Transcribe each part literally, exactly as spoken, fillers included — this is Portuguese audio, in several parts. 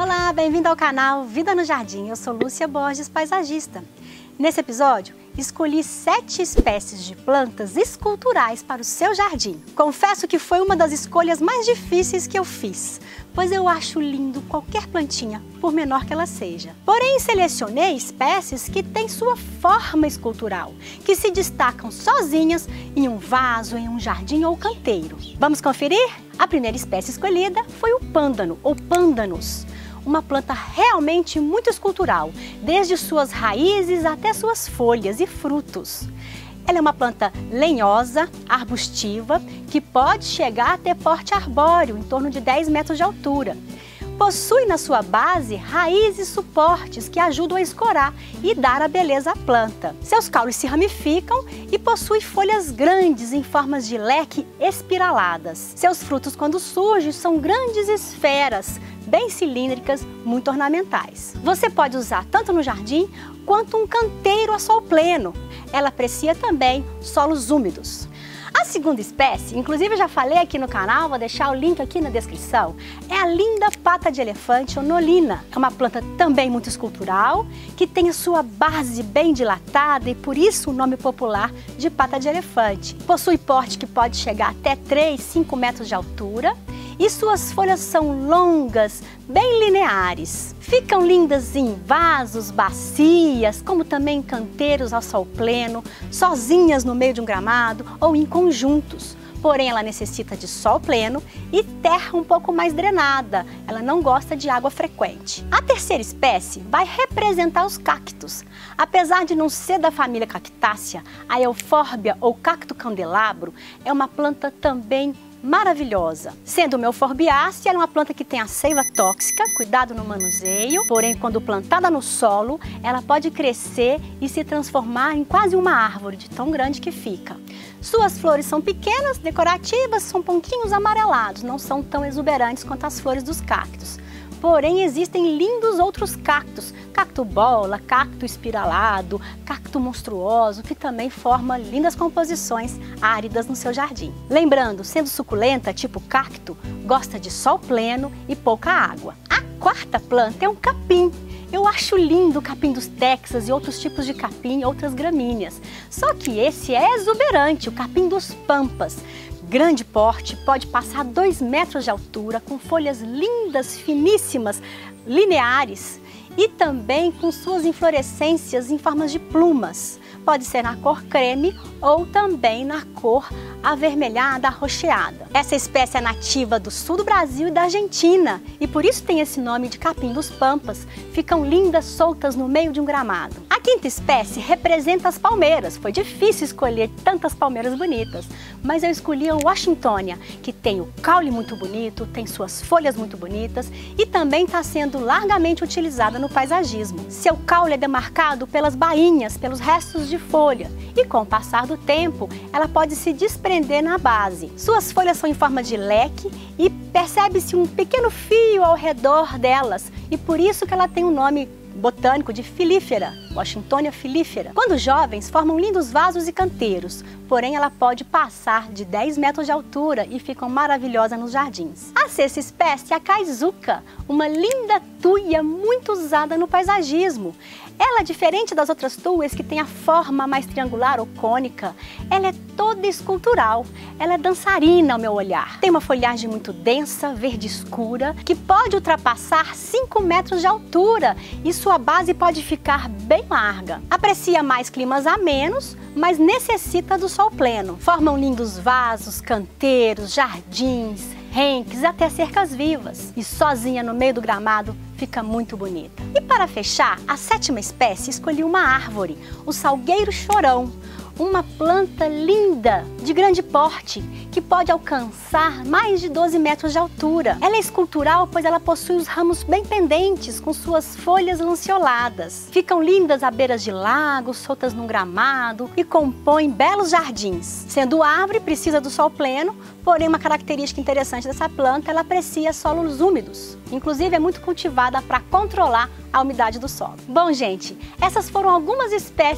Olá, bem-vindo ao canal Vida no Jardim. Eu sou Lúcia Borges, paisagista. Nesse episódio, escolhi sete espécies de plantas esculturais para o seu jardim. Confesso que foi uma das escolhas mais difíceis que eu fiz, pois eu acho lindo qualquer plantinha, por menor que ela seja. Porém, selecionei espécies que têm sua forma escultural, que se destacam sozinhas em um vaso, em um jardim ou canteiro. Vamos conferir? A primeira espécie escolhida foi o pândano, ou pândanos. Uma planta realmente muito escultural, desde suas raízes até suas folhas e frutos. Ela é uma planta lenhosa, arbustiva, que pode chegar a ter porte arbóreo, em torno de dez metros de altura. Possui na sua base raízes e suportes que ajudam a escorar e dar a beleza à planta. Seus caules se ramificam e possui folhas grandes em formas de leque espiraladas. Seus frutos, quando surgem, são grandes esferas, bem cilíndricas, muito ornamentais. Você pode usar tanto no jardim quanto um canteiro a sol pleno. Ela aprecia também solos úmidos. A segunda espécie, inclusive eu já falei aqui no canal, vou deixar o link aqui na descrição, é a linda pata de elefante ou nolina. É uma planta também muito escultural, que tem a sua base bem dilatada e por isso o nome popular de pata de elefante. Possui porte que pode chegar até três, cinco metros de altura e suas folhas são longas, bem lineares. Ficam lindas em vasos, bacias, como também em canteiros ao sol pleno, sozinhas no meio de um gramado ou em conjuntos. Porém, ela necessita de sol pleno e terra um pouco mais drenada. Ela não gosta de água frequente. A terceira espécie vai representar os cactos. Apesar de não ser da família Cactácea, a eufórbia ou cacto candelabro é uma planta também maravilhosa. Sendo uma euforbiácea, ela é uma planta que tem a seiva tóxica, cuidado no manuseio, porém quando plantada no solo, ela pode crescer e se transformar em quase uma árvore, de tão grande que fica. Suas flores são pequenas, decorativas, são pontinhos amarelados, não são tão exuberantes quanto as flores dos cactos. Porém, existem lindos outros cactos, cacto bola, cacto espiralado, cacto monstruoso, que também forma lindas composições áridas no seu jardim. Lembrando, sendo suculenta, tipo cacto, gosta de sol pleno e pouca água. A quarta planta é um capim. Eu acho lindo o capim dos Texas e outros tipos de capim e outras gramíneas. Só que esse é exuberante, o capim dos pampas. Grande porte, pode passar dois metros de altura, com folhas lindas, finíssimas, lineares e também com suas inflorescências em formas de plumas. Pode ser na cor creme ou também na cor avermelhada, arroxeada. Essa espécie é nativa do sul do Brasil e da Argentina e por isso tem esse nome de capim dos pampas. Ficam lindas soltas no meio de um gramado. A quinta espécie representa as palmeiras. Foi difícil escolher tantas palmeiras bonitas, mas eu escolhi a Washingtonia, que tem o caule muito bonito, tem suas folhas muito bonitas e também está sendo largamente utilizada no paisagismo. Seu caule é demarcado pelas bainhas, pelos restos de folha e com o passar do tempo ela pode se desprender na base. Suas folhas são em forma de leque e percebe-se um pequeno fio ao redor delas e por isso que ela tem o nome botânico de filífera, Washingtonia filífera. Quando jovens, formam lindos vasos e canteiros, porém ela pode passar de dez metros de altura e ficam maravilhosas nos jardins. A sexta espécie é a caizuca, uma linda tuia muito usada no paisagismo. Ela é diferente das outras tuias que tem a forma mais triangular ou cônica. Ela é toda escultural, ela é dançarina ao meu olhar. Tem uma folhagem muito densa, verde escura, que pode ultrapassar cinco metros de altura e sua base pode ficar bem larga. Aprecia mais climas amenos, mas necessita do sol pleno. Formam lindos vasos, canteiros, jardins, renques, até cercas vivas. E sozinha no meio do gramado fica muito bonita. E para fechar, a sétima espécie escolhi uma árvore, o salgueiro chorão. Uma planta linda, de grande porte, que pode alcançar mais de doze metros de altura. Ela é escultural, pois ela possui os ramos bem pendentes, com suas folhas lanceoladas. Ficam lindas à beira de lagos, soltas num gramado e compõem belos jardins. Sendo árvore, precisa do sol pleno, porém uma característica interessante dessa planta, ela aprecia solos úmidos. Inclusive é muito cultivada para controlar a umidade do solo. Bom, gente, essas foram algumas espécies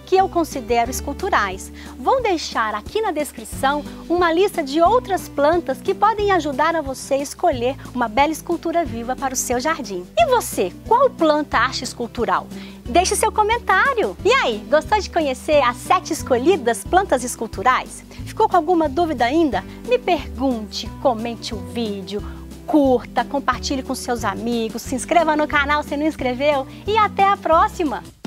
que eu considero esculturais. Vou deixar aqui na descrição uma lista de outras plantas que podem ajudar a você a escolher uma bela escultura viva para o seu jardim. E você, qual planta acha escultural? Deixe seu comentário! E aí, gostou de conhecer as sete escolhidas plantas esculturais? Ficou com alguma dúvida ainda? Me pergunte, comente o vídeo, curta, compartilhe com seus amigos, se inscreva no canal se não inscreveu e até a próxima!